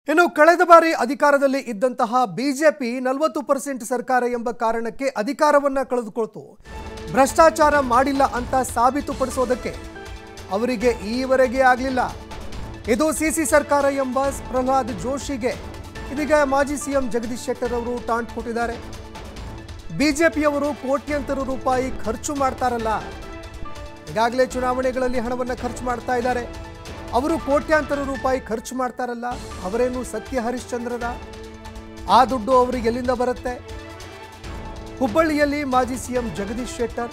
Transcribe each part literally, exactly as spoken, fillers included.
ಇನ್ನು ಕಳೆದ ಬಾರಿ ಅಧಿಕಾರದಲ್ಲಿ ಇದ್ದಂತಹ ಬಿಜೆಪಿ ನಲವತ್ತು ಪರ್ಸೆಂಟ್ ಸರ್ಕಾರ ಎಂಬ ಕಾರಣಕ್ಕೆ ಅಧಿಕಾರವನ್ನ ಕಳೆದುಕೊಳ್ತು. ಭ್ರಷ್ಟಾಚಾರ ಮಾಡಿಲ್ಲ ಅಂತ ಸಾಬೀತುಪಡಿಸೋದಕ್ಕೆ ಅವರಿಗೆ ಈವರೆಗೆ ಆಗಲಿಲ್ಲ. ಇದು ಸಿಸಿ ಸರ್ಕಾರ ಎಂಬ ಪ್ರಹ್ಲಾದ್ ಜೋಶಿಗೆ ಇದೀಗ ಮಾಜಿ ಸಿಎಂ ಜಗದೀಶ್ ಶೆಟ್ಟರ್ ಅವರು ಟಾಂಟ್ ಕೊಟ್ಟಿದ್ದಾರೆ. ಬಿಜೆಪಿಯವರು ಕೋಟ್ಯಂತರ ರೂಪಾಯಿ ಖರ್ಚು ಮಾಡ್ತಾರಲ್ಲ, ಈಗಾಗಲೇ ಚುನಾವಣೆಗಳಲ್ಲಿ ಹಣವನ್ನು ಖರ್ಚು ಮಾಡ್ತಾ ಇದ್ದಾರೆ. ಅವರು ಕೋಟ್ಯಾಂತರ ರೂಪಾಯಿ ಖರ್ಚು ಮಾಡ್ತಾರಲ್ಲ, ಅವರೇನು ಸತ್ಯ ಹರಿಶ್ಚಂದ್ರರ? ಆ ದುಡ್ಡು ಅವರಿಗೆ ಎಲ್ಲಿಂದ ಬರುತ್ತೆ? ಹುಬ್ಬಳ್ಳಿಯಲ್ಲಿ ಮಾಜಿ ಸಿಎಂ ಜಗದೀಶ್ ಶೆಟ್ಟರ್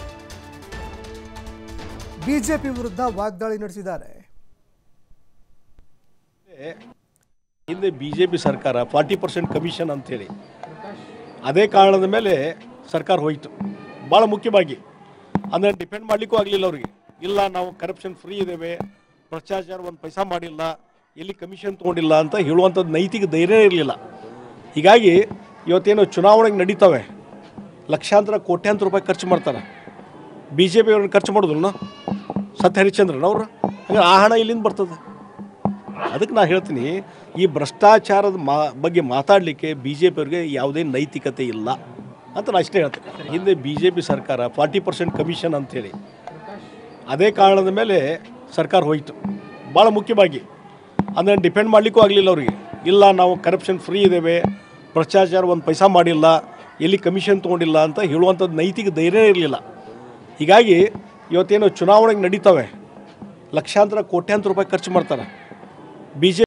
ಬಿಜೆಪಿ ವಿರುದ್ಧ ವಾಗ್ದಾಳಿ ನಡೆಸಿದ್ದಾರೆ. ಹಿಂದೆ ಬಿಜೆಪಿ ಸರ್ಕಾರ ಫಾರ್ಟಿ ಪರ್ಸೆಂಟ್ ಕಮಿಷನ್ ಅಂತೇಳಿ ಅದೇ ಕಾರಣದ ಮೇಲೆ ಸರ್ಕಾರ ಹೋಯಿತು. ಭಾಳ ಮುಖ್ಯವಾಗಿ ಅಂದರೆ ಡಿಪೆಂಡ್ ಮಾಡಲಿಕ್ಕೂ ಆಗಲಿಲ್ಲ ಅವರಿಗೆ. ಇಲ್ಲ ನಾವು ಕರಪ್ಷನ್ ಫ್ರೀ ಇದ್ದೇವೆ, ಭ್ರಷ್ಟಾಚಾರ ಒಂದು ಪೈಸಾ ಮಾಡಿಲ್ಲ, ಎಲ್ಲಿ ಕಮಿಷನ್ ತೊಗೊಂಡಿಲ್ಲ ಅಂತ ಹೇಳುವಂಥದ್ದು ನೈತಿಕ ಧೈರ್ಯ ಇರಲಿಲ್ಲ. ಹೀಗಾಗಿ ಇವತ್ತೇನು ಚುನಾವಣೆಗೆ ನಡೀತವೆ, ಲಕ್ಷಾಂತರ ಕೋಟ್ಯಾಂತರ ರೂಪಾಯಿ ಖರ್ಚು ಮಾಡ್ತಾರೆ. ಬಿ ಜೆ ಪಿಯವ್ರನ್ನ ಖರ್ಚು ಮಾಡೋದಿಲ್ಲ ಸತ್ಯ ಹರಿಶ್ಚಂದ್ರನ್ ಅವರು. ಹಾಗೆ ಆ ಹಣ ಇಲ್ಲಿಂದ ಬರ್ತದೆ. ಅದಕ್ಕೆ ನಾನು ಹೇಳ್ತೀನಿ, ಈ ಭ್ರಷ್ಟಾಚಾರದ ಮಾ ಬಗ್ಗೆ ಮಾತಾಡಲಿಕ್ಕೆ ಬಿ ಜೆ ಪಿಯವ್ರಿಗೆ ಯಾವುದೇ ನೈತಿಕತೆ ಇಲ್ಲ ಅಂತ ನಾನು ಅಷ್ಟೇ ಹೇಳ್ತೀನಿ. ಹಿಂದೆ ಬಿ ಜೆ ಪಿ ಸರ್ಕಾರ ಫಾರ್ಟಿ ಪರ್ಸೆಂಟ್ ಕಮಿಷನ್ ಅಂಥೇಳಿ ಅದೇ ಕಾರಣದ ಮೇಲೆ ಸರ್ಕಾರ ಹೋಯಿತು. ಭಾಳ ಮುಖ್ಯವಾಗಿ ಅಂದರೆ ಡಿಪೆಂಡ್ ಮಾಡಲಿಕ್ಕೂ ಆಗಲಿಲ್ಲ ಅವರಿಗೆ. ಇಲ್ಲ ನಾವು ಕರಪ್ಷನ್ ಫ್ರೀ ಇದ್ದೇವೆ, ಭ್ರಷ್ಟಾಚಾರ ಒಂದು ಪೈಸಾ ಮಾಡಿಲ್ಲ, ಎಲ್ಲಿ ಕಮಿಷನ್ ತೊಗೊಂಡಿಲ್ಲ ಅಂತ ಹೇಳುವಂಥದ್ದು ನೈತಿಕ ಧೈರ್ಯ ಇರಲಿಲ್ಲ. ಹೀಗಾಗಿ ಇವತ್ತೇನು ಚುನಾವಣೆಗೆ ನಡೀತವೆ, ಲಕ್ಷಾಂತರ ಕೋಟ್ಯಾಂತರ ರೂಪಾಯಿ ಖರ್ಚು ಮಾಡ್ತಾರೆ. B J